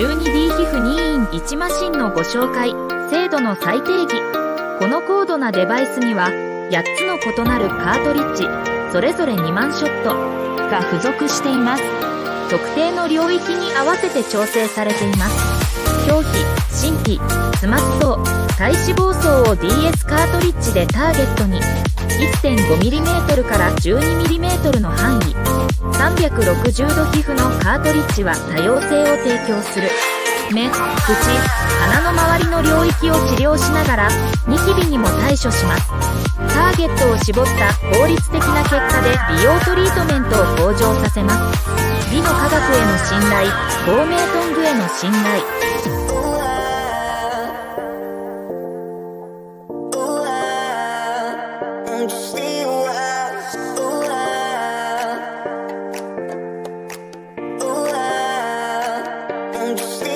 12D 皮膚2 in 1マシンのご紹介。精度の再定義。この高度なデバイスには8つの異なるカートリッジ、それぞれ2万ショットが付属しています。特定の領域に合わせて調整されています。表皮、真皮、末層、体脂肪層を DS カートリッジでターゲットに 1.5mm から 12mm の範囲、360度皮膚のカートリッジは多様性を提供する。目、口、鼻の周りの領域を治療しながらニキビにも対処します。ターゲットを絞った効率的な結果で美容トリートメントを向上させます。美の科学への信頼、透明トングへの信頼。 Just